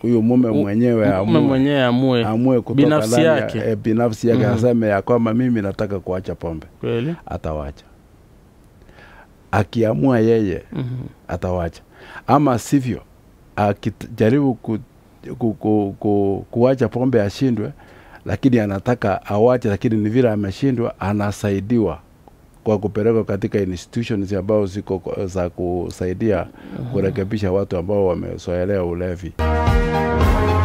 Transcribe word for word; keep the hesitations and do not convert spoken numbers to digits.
huyu mume mwenyewe mume mwenyewe amue amue kutoka binafsi yake e, binafsi yake mm -hmm. aseme ya kwamba mimi nataka kuacha pombe. Kweli? Atawacha. Akiamua yeye mm -hmm. atawacha. Ama sivyo akijaribu ku, ku, ku, ku, kuacha pombe ashindwe, lakini anataka awache, lakini ni vile ameshindwa, anasaidiwa kwa kupelekwa katika institutions ambao ziko za kusaidia kurekebisha watu ambao wamezoelea ulevi.